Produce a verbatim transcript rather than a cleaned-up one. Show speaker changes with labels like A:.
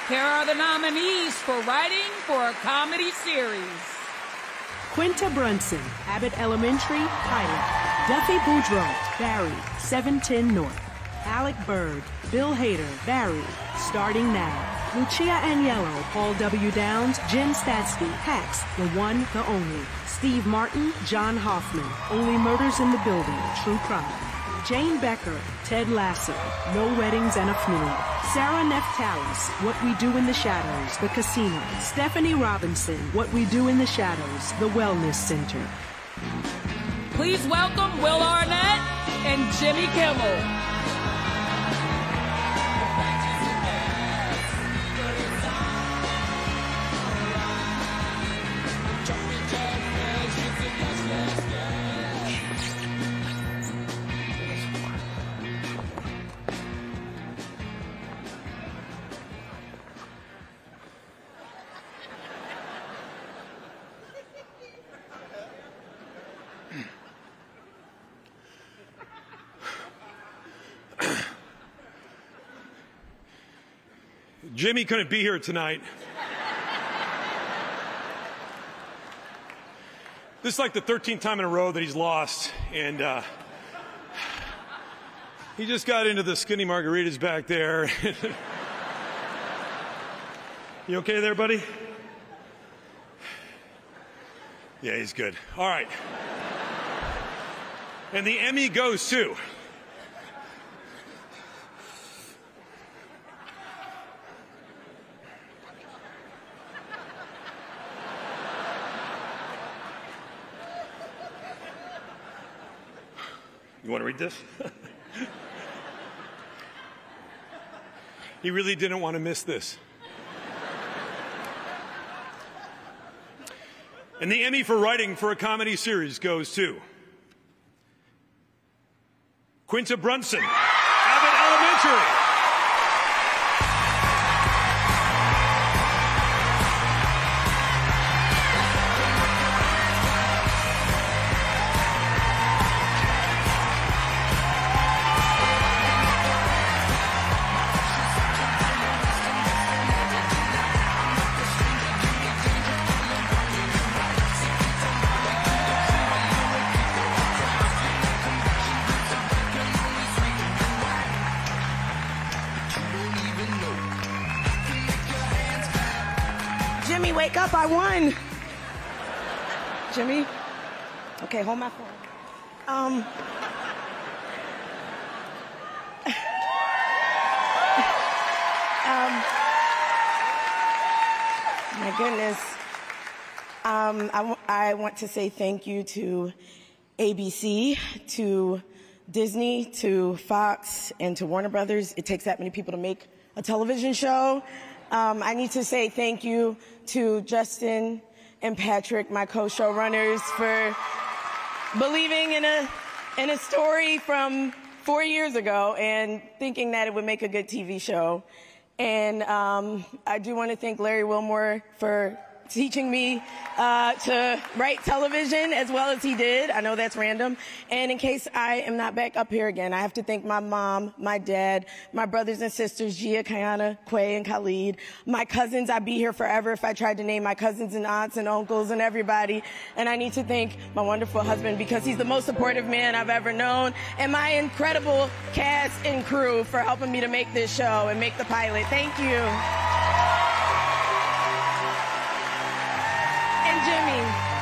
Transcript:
A: Here are the nominees for writing for a comedy series.
B: Quinta Brunson, Abbott Elementary, pilot. Duffy Boudreaux, Barry, seven ten North. Alec Berg, Bill Hader, Barry, starting now. Lucia Agnello, Paul W. Downs, Jen Statsky, Pax, the one, the only. Steve Martin, John Hoffman, Only Murders in the Building, True Crime. Jane Becker, Ted Lasso, No Weddings and a Funeral. Sarah Neftalis, What We Do in the Shadows, The Casino. Stephanie Robinson, What We Do in the Shadows, The Wellness Center.
A: Please welcome Will Arnett and Jimmy Kimmel.
C: Jimmy couldn't be here tonight. This is like the thirteenth time in a row that he's lost, and uh, he just got into the skinny margaritas back there. You okay there, buddy? Yeah, he's good. All right. And the Emmy goes to... You want to read this? He really didn't want to miss this. And the Emmy for writing for a comedy series goes to Quinta Brunson, Abbott Elementary.
D: Jimmy, wake up, I won. Jimmy? Okay, hold my phone. Um. um. My goodness. Um, I, w I want to say thank you to A B C, to Disney, to Fox, and to Warner Brothers. It takes that many people to make a television show. Um, I need to say thank you to Justin and Patrick, my co-showrunners, for believing in a, in a story from four years ago and thinking that it would make a good T V show. And um, I do want to thank Larry Wilmore for teaching me uh, to write television as well as he did. I know that's random. And in case I am not back up here again, I have to thank my mom, my dad, my brothers and sisters, Gia, Kayana, Quay, and Khalid. My cousins, I'd be here forever if I tried to name my cousins and aunts and uncles and everybody. And I need to thank my wonderful husband because he's the most supportive man I've ever known. And my incredible cast and crew for helping me to make this show and make the pilot. Thank you. Jimmy.